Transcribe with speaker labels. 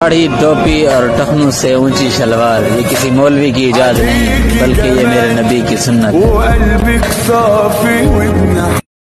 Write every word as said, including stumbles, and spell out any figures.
Speaker 1: दाढ़ी, टोपी और टखनों से ऊंची शलवार, ये किसी मौलवी की इजाद नहीं बल्कि ये मेरे नबी की सुन्नत है।